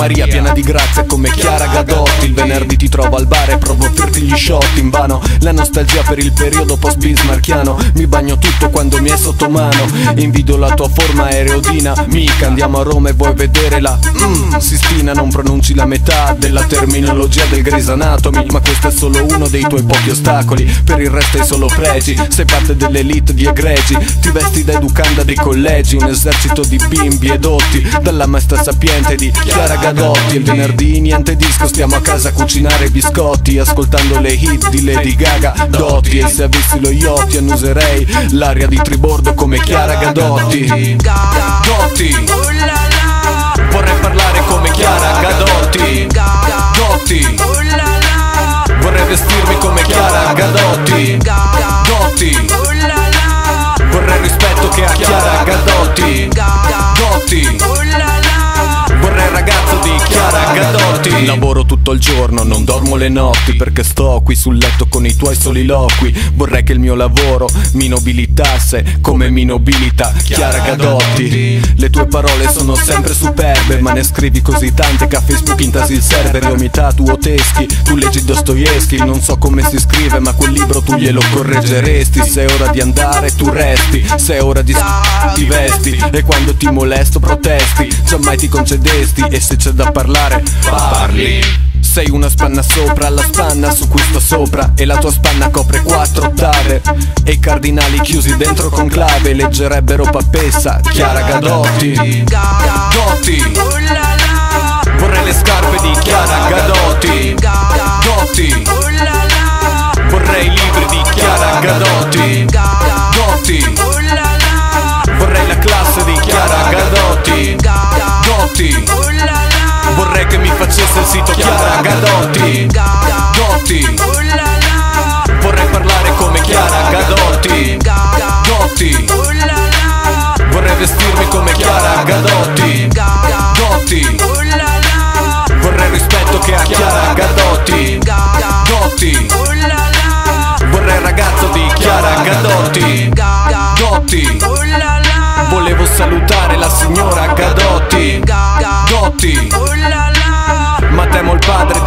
Maria piena di grazia come Chiara Gadotti. Il venerdì ti trovo al bar e provo a offrirti gli shot invano. La nostalgia per il periodo post-bismarchiano. Mi bagno tutto quando mi è sotto mano. Invidio la tua forma aerodinamica. Andiamo a Roma e vuoi vedere la Sistina. Non pronunci la metà della terminologia del Grey's Anatomy, ma questo è solo uno dei tuoi pochi ostacoli. Per il resto hai solo pregi. Sei parte dell'elite di egregi. Ti vesti da educanda dei collegi. Un esercito di bimbi edotti dalla maestra sapiente di Chiara Gadotti. Il venerdì niente disco, stiamo a casa a cucinare biscotti, ascoltando le hit di Lady Gaga, Dotti. E se avessi lo yacht annuserei l'aria di tribordo come Chiara Gadotti. Dotti, vorrei parlare come Chiara Gadotti. Dotti, vorrei vestirmi come Chiara Gadotti. Dotti, vorrei il rispetto che ha Chiara Gadotti. Dotti, vorrei il ragazzo di Chiara Gadotti. Lavoro tutto il giorno, non dormo le notti, perché sto qui sul letto con i tuoi soliloqui. Vorrei che il mio lavoro mi nobilitasse come mi nobilita Chiara Gadotti. Le tue parole sono sempre superbe, ma ne scrivi così tante che a Facebook intasi il server. Io mi tatuo teschi, tu leggi Dostoevsky. Non so come si scrive, ma quel libro tu glielo correggeresti. Se è ora di andare tu resti, se è ora di ti vesti. E quando ti molesto protesti, giammai ti concedesti. E se c'è da parlare, parli. Sei una spanna sopra la spanna su cui sto sopra, e la tua spanna copre 4 ottave. E i cardinali chiusi dentro conclave leggerebbero Pappessa, Chiara Gadotti. Dotti, vorrei le scarpe di Chiara Gadotti. Dotti, vorrei i libri di Chiara Gadotti. Dotti, vorrei la classe di Chiara Gadotti. Dotti, vorrei che mi facesse il sito Chiara Gadotti. Dotti, vorrei parlare come Chiara Gadotti. Dotti, vorrei vestirmi come Chiara Gadotti. Dotti, vorrei il rispetto che ha Chiara Gadotti. Dotti, vorrei il ragazzo di Chiara Gadotti. Dotti, volevo salutare la signora Gadotti. Dotti, ma temo il padre